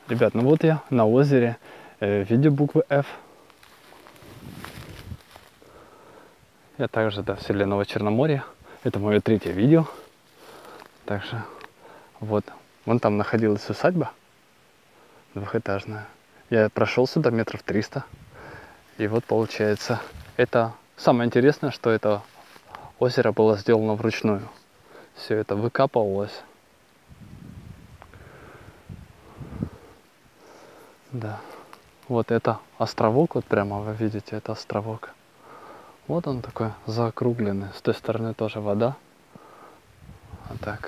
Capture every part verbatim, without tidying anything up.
Ребят, ну вот я на озере, э, в виде буквы F. Я также, да, в селе Новочерноморье. Это мое третье видео. Также вот, вон там находилась усадьба двухэтажная. Я прошел сюда метров триста. И вот получается, это самое интересное, что это озеро было сделано вручную. Все это выкапывалось. Да. Вот это островок, вот прямо вы видите, это островок. Вот он такой закругленный. С той стороны тоже вода. Вот так.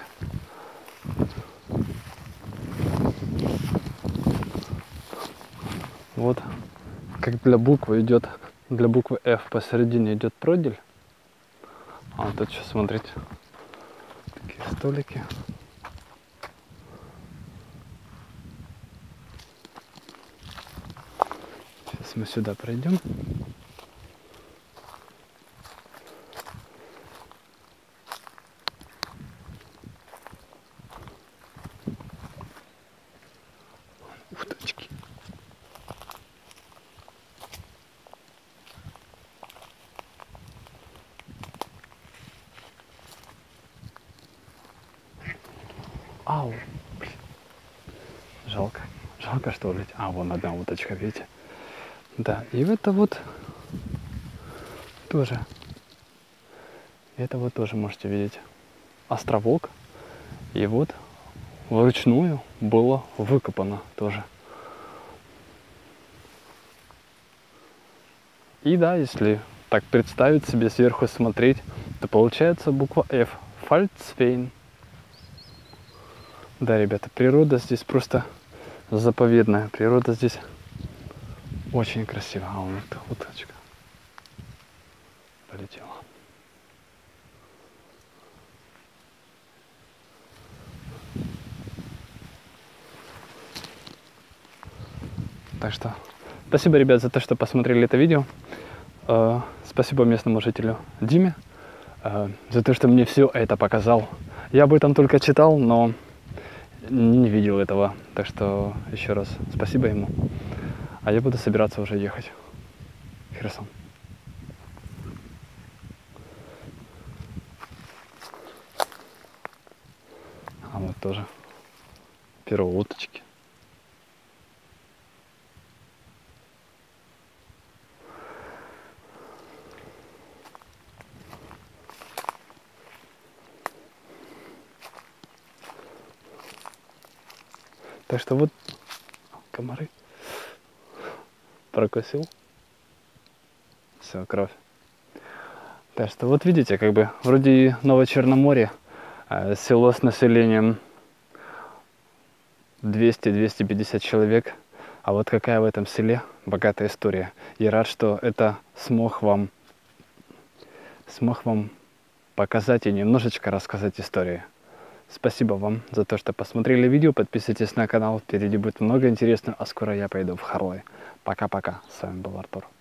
Вот как для буквы идет, для буквы F посередине идет продель. А вот тут сейчас смотрите, такие столики. Сейчас мы сюда пройдем. Уточки. Ау, блин. Жалко. Жалко, что ли. А, вон одна уточка, видите? Да, и это вот тоже. Это вот тоже можете видеть. Островок. И вот вручную было выкопано тоже. И да, если так представить себе, сверху смотреть, то получается буква F. Фальцвейн. Да, ребята, природа здесь просто заповедная. Природа здесь очень красивая. А вот уточка полетела. Так что спасибо, ребят, за то, что посмотрели это видео. Э, спасибо местному жителю Диме э, за то, что мне все это показал. Я об этом только читал, но не видел этого. Так что еще раз спасибо ему. А я буду собираться уже ехать в Херсон. А вот тоже первые уточки. Так что вот комары. Прокусил. Все, кровь. Так что вот видите, как бы вроде и Новочерноморье, э, село с населением двести — двести пятьдесят человек. А вот какая в этом селе богатая история. Я рад, что это смог вам, смог вам показать и немножечко рассказать историю. Спасибо вам за то, что посмотрели видео. Подписывайтесь на канал. Впереди будет много интересного. А скоро я пойду в Харлей. Пока-пока. С вами был Артур.